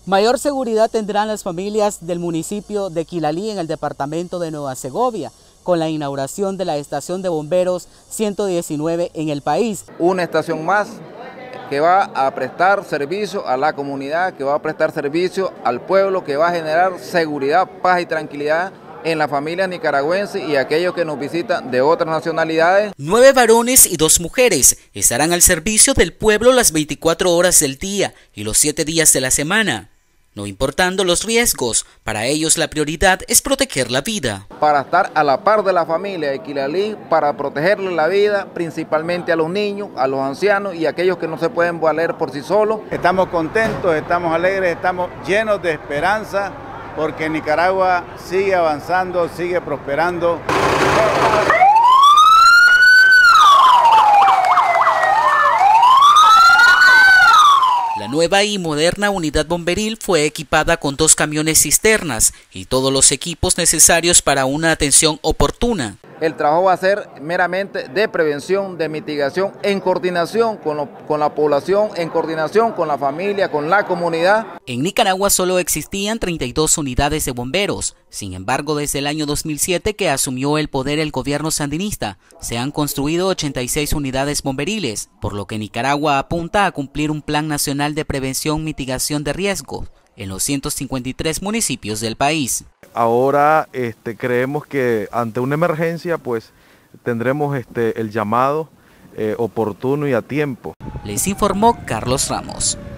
Mayor seguridad tendrán las familias del municipio de Quilalí en el departamento de Nueva Segovia, con la inauguración de la estación de bomberos 119 en el país. Una estación más que va a prestar servicio a la comunidad, que va a prestar servicio al pueblo, que va a generar seguridad, paz y tranquilidad en la familia nicaragüense y aquellos que nos visitan de otras nacionalidades. 9 varones y 2 mujeres estarán al servicio del pueblo las 24 horas del día y los 7 días de la semana. No importando los riesgos, para ellos la prioridad es proteger la vida. Para estar a la par de la familia de Quilalí, para protegerle la vida, principalmente a los niños, a los ancianos y a aquellos que no se pueden valer por sí solos. Estamos contentos, estamos alegres, estamos llenos de esperanza, porque Nicaragua sigue avanzando, sigue prosperando. La nueva y moderna unidad bomberil fue equipada con 2 camiones cisternas y todos los equipos necesarios para una atención oportuna. El trabajo va a ser meramente de prevención, de mitigación, en coordinación con la población, en coordinación con la familia, con la comunidad. En Nicaragua solo existían 32 unidades de bomberos. Sin embargo, desde el año 2007 que asumió el poder el gobierno sandinista, se han construido 86 unidades bomberiles, por lo que Nicaragua apunta a cumplir un plan nacional de prevención y mitigación de riesgos en los 153 municipios del país. Ahora creemos que ante una emergencia pues tendremos el llamado oportuno y a tiempo. Les informó Carlos Ramos.